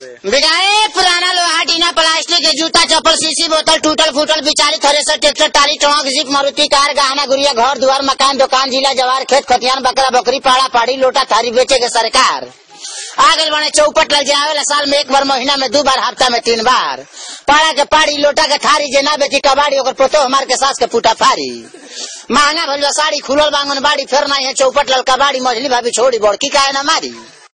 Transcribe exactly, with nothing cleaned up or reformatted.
बिगाए पुराना लोहा टीना प्लास्टिक के जूता चप्पल शीशी बोतल टूटल फूटल बिचारी thresher tractor trolley truck jeep Maruti car गहना गुड़िया घर दुआर मकान दुकान जिला जवार खेत खतियान बकरा बकरी पाड़ा पाड़ी लोटा थारी बेचे के सरकार आगे बने चौपट लग जावे साल में एक बार महीना में दो बार हफ्ता में तीन बार पाड़ा के पाड़ी लोटा के थारी जे ना बेची कबाड़ी ओकर पोतो हमार के सास के पुटा फारी महंगा भलवा साड़ी खुलल बांगन बाड़ी फिर नहीं है चौपट लल कबाड़ी मछली भाभी छोड़ी बड़की काहे ना मारी।